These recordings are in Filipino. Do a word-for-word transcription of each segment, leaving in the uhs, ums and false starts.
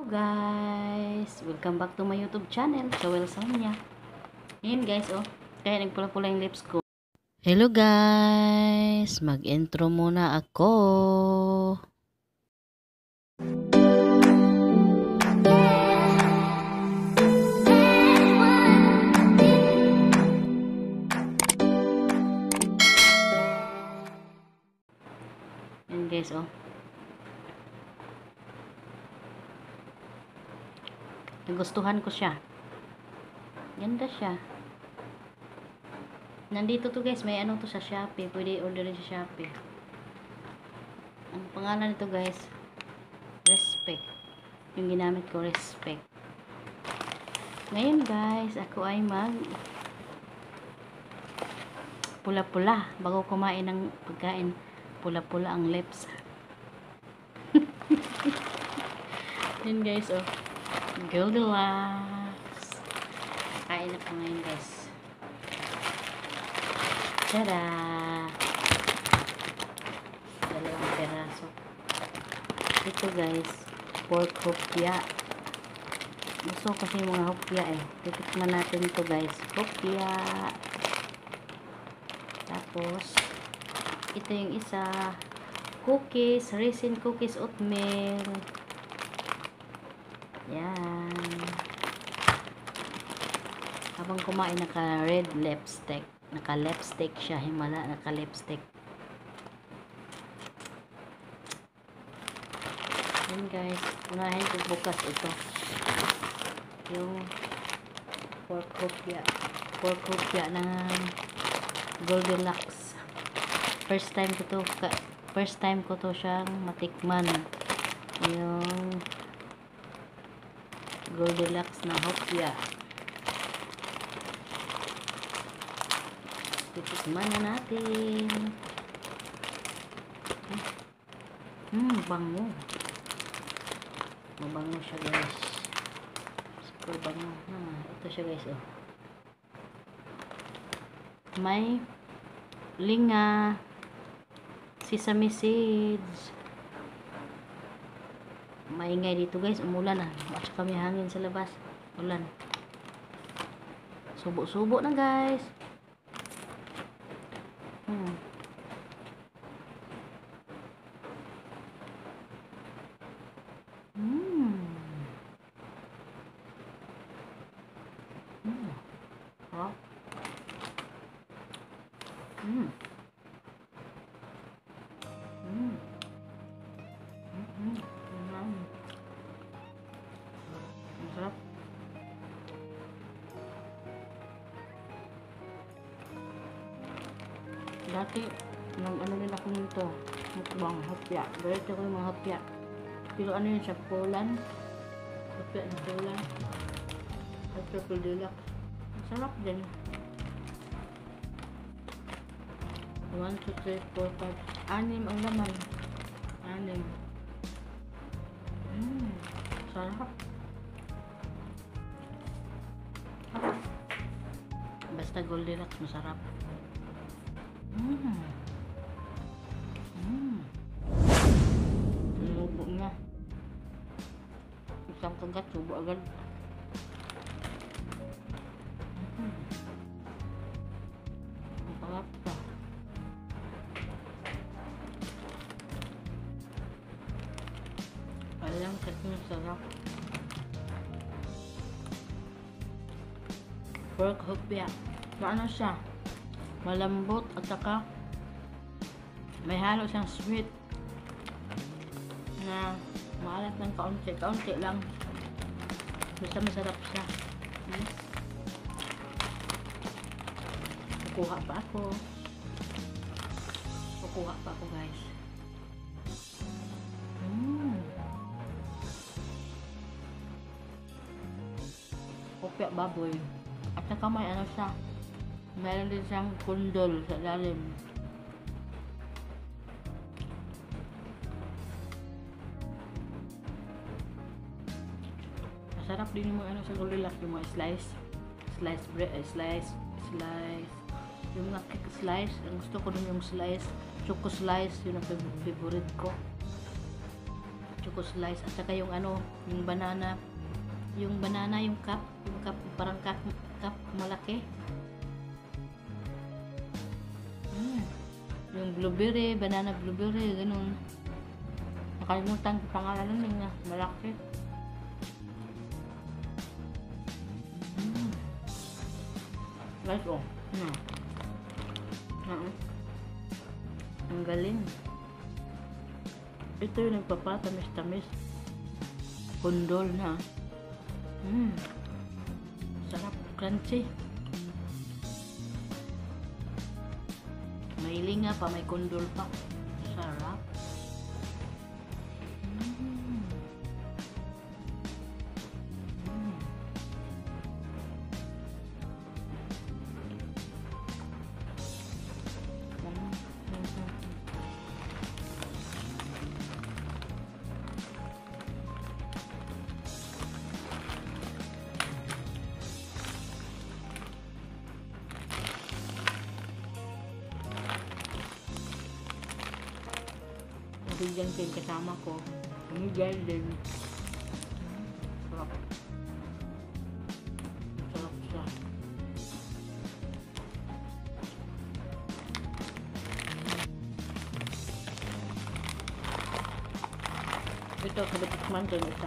Hello guys! Welcome back to my YouTube channel, Joel Sonia. Ngayon guys, oh, kaya nagpula-pula yung lips ko. Hello guys! Mag-intro muna ako. Yan guys, oh. Nagustuhan ko siya. Ganda siya. Nandito to guys, may ano to sa Shopee. Pwede orderin sa Shopee. Ang pangalan nito guys, Respect. Yung ginamit ko, Respect. Ngayon guys, ako ay mag pula-pula. Bago kumain ng pagkain, pula-pula ang lips. Yun guys, oh. Goldilocks. Kain na po ngayon guys. Tada! Dalawang peraso. Ito guys, pork hopya. Gusto ko kasi yung mga hopya eh. Titikman natin ito guys. Hopya. Tapos, ito yung isa. Cookies, raisin cookies, oatmeal. Yan. Habang kumain, naka red lipstick. Naka lipstick siya. Himala, naka lipstick. Yan guys. Unahin ko bukas ito. Yung pork hopya. Pork hopya ng Goldilocks. First time ko to, first time ko to siyang matikman. Yung Goldilocks na hopya. Titikman na natin. Hmm, bango. Mabango siya guys. Super bango. Ha, ito siya guys, oh. May linga, sesame seeds. Maingay dito guys, umulan ah. At saka may hangin sa labas. Ulan. Subo-subo na guys. Hmm. Hmm. Hmm. Oh. Hmm. Hmm. Hmm. Masarap. Dati, nang ano din ako nito, mukbang, hopya. Diretso ko yung mga hopya. Pero ano yun siya, Poland. Hopya ng Poland. Hopya Goldilocks. Masarap din. one, two, three, four, five. Anim ang laman. Anim. Mmm. Sarap. Basta Goldilocks masarap. Mmm. Mmm. Lubo niya. Isang kagat, subo agad. Mmm. Ang sarap ka. Alang kasi masarap. Pork hopya. Ano siya? Malambot at saka may halo siyang sweet na maalat ng kaunti. Kaunti lang. Basta masarap siya. Hmm? Kukuha pa ako. Kukuha pa ako guys. Hmm. Hopya baboy. At saka may ano siya. Meron din siyang kundol sa lalim. Masarap din yung mga ano sa Goldilocks, yung mga slice. Slice bread, eh, slice, slice. Yung mga cake slice, ang gusto ko din yung slice. Choco slice, yun ang favorite ko. choco slice at saka yung ano, yung banana, yung banana, yung cup, yung cup, parang cup, cup malaki. Mm. Yung blueberry, banana blueberry, ganun. Nakalimutan ko pangalan nun nga, malaki. Mm. Guys, oh. Hmm. Uh-uh. Ang galing. Ito yung nagpapatamis-tamis. Kondol na. Mm. Sarap, crunchy. May linga pa, may kondol pa. Sarap. Mm. Mm. Nabigyan ko yung kasama ko. Nabigyan din. Sarap. Sarap siya. Ito, kabatikman ko yung isa.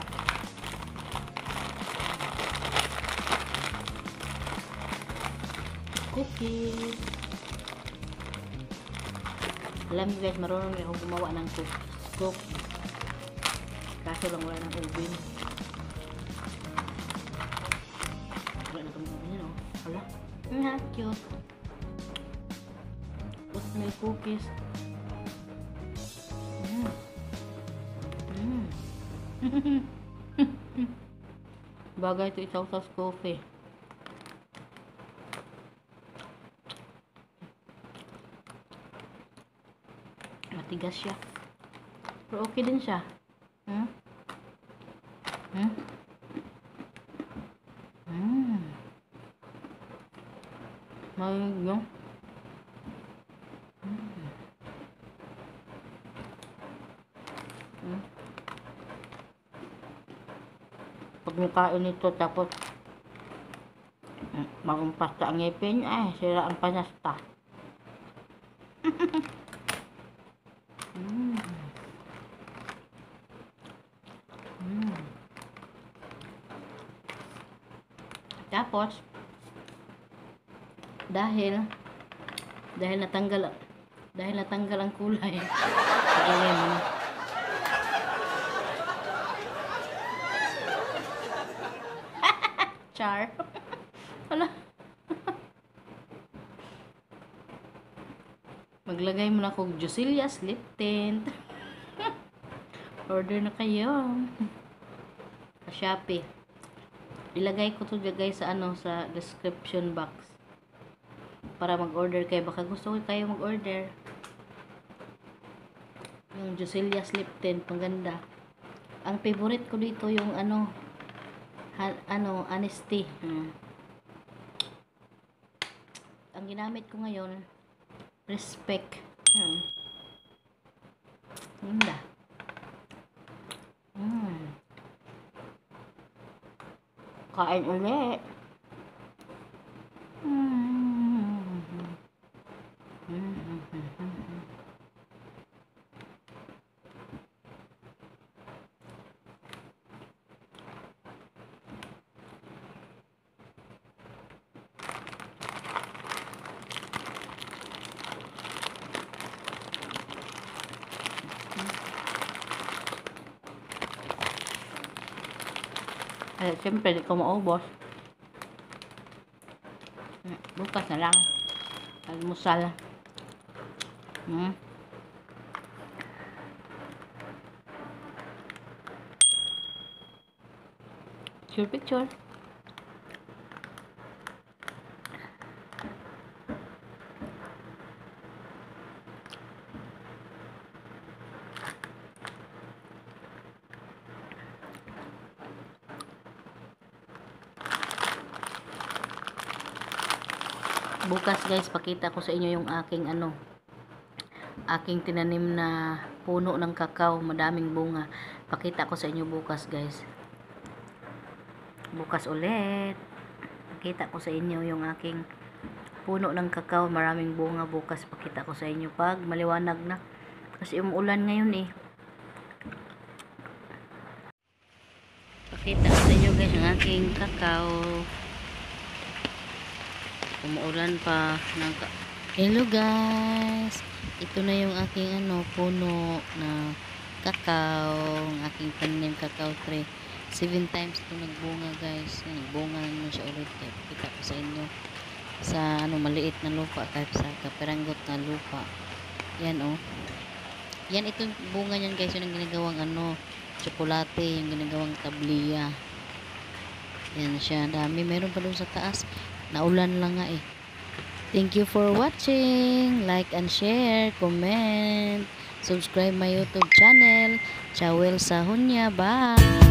Cookies. Alam niyo guys, marunong ako gumawa ng cookies. Kaso lang wala ng oven. Wala na itong oven yun, oh. Hala. Nga, cute. Tapos may cookies. Mm. Mm. Bagay ito isaw-saw sa coffee. Matigas siya. Pero okay din siya. Hmm? Hmm? Hmm. Mayroon yung hmm. Hmm. Pag nakain nito tapos magumpas sa ngipin, ay sira ang panasta. Mm. Mm. Tapos dahil dahil natanggal dahil natanggal ang kulay, lagay mo na. Char. Wala. Maglagay mo na kong Jucelia's lip tint. Order na kayo. Sa Shopee. Ilagay ko to guys sa ano, sa description box. Para mag-order kayo. Baka gusto ko kayo mag-order. Yung Jucelia's lip tint, maganda. Ang favorite ko dito yung ano, ha, ano, Honesty. Hmm. Ang ginamit ko ngayon, Respect. Hmm. Ganda. Hmm. Kain ulit. Hmm. Hmm. Eh, siyempre, di ko maubos. Bukas na lang. Almusal. Hmm. Picture, picture. Bukas guys, pakita ko sa inyo yung aking ano, aking tinanim na puno ng kakao, madaming bunga. Pakita ko sa inyo bukas, guys. Bukas ulit. Pakita ko sa inyo yung aking puno ng kakao. Maraming bunga bukas. Pakita ko sa inyo pag maliwanag na. Kasi umuulan ngayon eh. Pakita ko sa inyo guys yung aking kakao. Umuulan pa ng ka Hello guys. Ito na yung aking ano puno na kakao, ang aking tanim kakao tree. Seven times ito nagbunga guys. Nagbunga naman siya ulit. Kita ko sa inyo sa ano maliit na lupa kahit sa kaperanggot na lupa. Yan oh. Yan itong bunga niyan guys, yung ginagawang ano, tsokolate, yung ginagawang tabliya. Yan siya, dami. Meron pa doon sa taas. Naulan lang nga eh. Thank you for watching. Like and share, comment, subscribe my YouTube channel. Chawel Sahunya. Bye!